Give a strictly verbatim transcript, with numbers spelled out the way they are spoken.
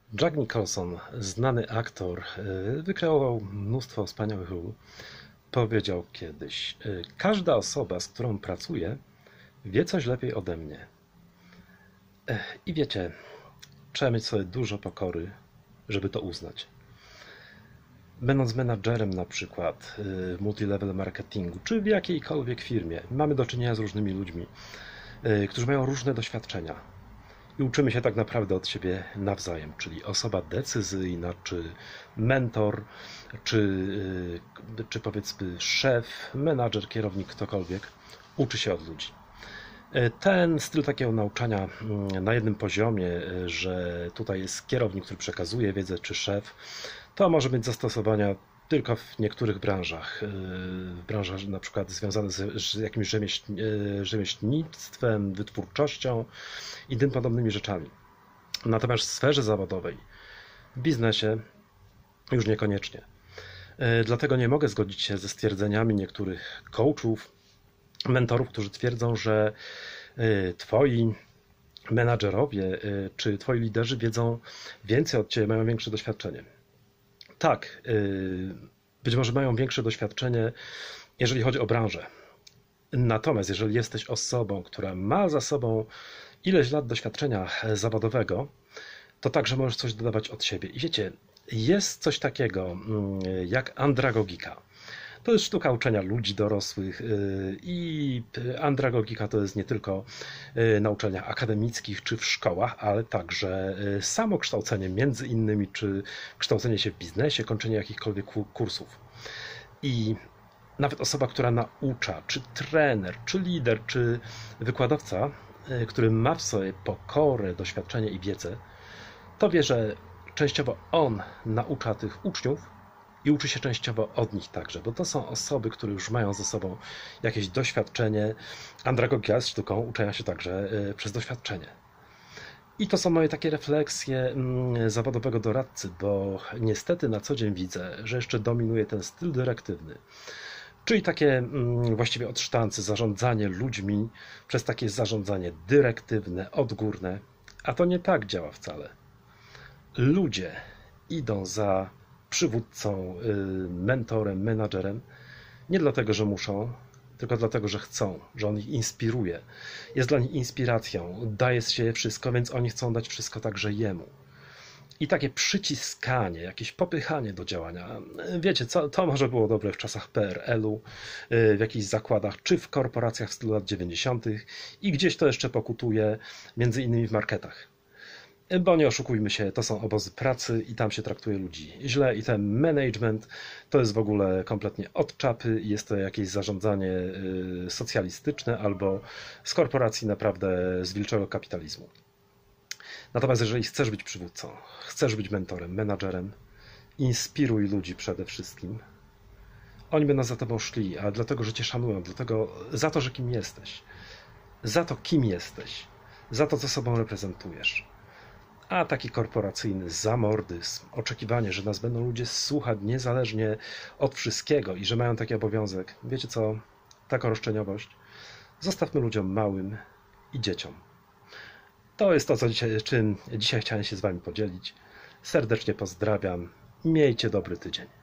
Jack Nicholson, znany aktor, wykreował mnóstwo wspaniałych ról. Powiedział kiedyś: każda osoba, z którą pracuję, wie coś lepiej ode mnie. I wiecie, trzeba mieć sobie dużo pokory, żeby to uznać. Będąc menadżerem na przykład w multilevel marketingu, czy w jakiejkolwiek firmie, mamy do czynienia z różnymi ludźmi, którzy mają różne doświadczenia. I uczymy się tak naprawdę od siebie nawzajem, czyli osoba decyzyjna, czy mentor, czy, czy powiedzmy szef, menadżer, kierownik, ktokolwiek, uczy się od ludzi. Ten styl takiego nauczania na jednym poziomie, że tutaj jest kierownik, który przekazuje wiedzę, czy szef, to może mieć zastosowania tylko w niektórych branżach, w branżach na przykład związanych z jakimś rzemieślnictwem, wytwórczością i tym podobnymi rzeczami. Natomiast w sferze zawodowej, w biznesie już niekoniecznie. Dlatego nie mogę zgodzić się ze stwierdzeniami niektórych coachów, mentorów, którzy twierdzą, że twoi menadżerowie czy twoi liderzy wiedzą więcej od ciebie, mają większe doświadczenie. Tak, być może mają większe doświadczenie, jeżeli chodzi o branżę. Natomiast jeżeli jesteś osobą, która ma za sobą ileś lat doświadczenia zawodowego, to także możesz coś dodawać od siebie. I wiecie, jest coś takiego jak andragogika. To jest sztuka uczenia ludzi dorosłych i andragogika to jest nie tylko na uczelniach akademickich czy w szkołach, ale także samokształcenie między innymi, czy kształcenie się w biznesie, kończenie jakichkolwiek kursów. I nawet osoba, która naucza, czy trener, czy lider, czy wykładowca, który ma w sobie pokorę, doświadczenie i wiedzę, to wie, że częściowo on naucza tych uczniów, i uczy się częściowo od nich także, bo to są osoby, które już mają ze sobą jakieś doświadczenie. Andragogia jest sztuką uczenia się także przez doświadczenie. I to są moje takie refleksje zawodowego doradcy, bo niestety na co dzień widzę, że jeszcze dominuje ten styl dyrektywny. Czyli takie właściwie od sztancy zarządzanie ludźmi przez takie zarządzanie dyrektywne, odgórne, a to nie tak działa wcale. Ludzie idą za przywódcą, mentorem, menadżerem, nie dlatego, że muszą, tylko dlatego, że chcą, że on ich inspiruje. Jest dla nich inspiracją, daje z siebie wszystko, więc oni chcą dać wszystko także jemu. I takie przyciskanie, jakieś popychanie do działania, wiecie, co, to może było dobre w czasach P R L-u, w jakichś zakładach, czy w korporacjach w stylu lat dziewięćdziesiątych i gdzieś to jeszcze pokutuje, między innymi w marketach. Bo nie oszukujmy się, to są obozy pracy i tam się traktuje ludzi źle i ten management to jest w ogóle kompletnie od czapy, jest to jakieś zarządzanie socjalistyczne albo z korporacji naprawdę z wilczego kapitalizmu. Natomiast jeżeli chcesz być przywódcą, chcesz być mentorem, menadżerem, inspiruj ludzi przede wszystkim. Oni będą za tobą szli, ale dlatego, że cię szanują, dlatego za to, że kim jesteś, za to, kim jesteś, za to, co sobą reprezentujesz. A taki korporacyjny zamordyzm, oczekiwanie, że nas będą ludzie słuchać niezależnie od wszystkiego i że mają taki obowiązek. Wiecie co? Taka roszczeniowość zostawmy ludziom małym i dzieciom. To jest to, co dzisiaj, czym dzisiaj chciałem się z wami podzielić. Serdecznie pozdrawiam. Miejcie dobry tydzień.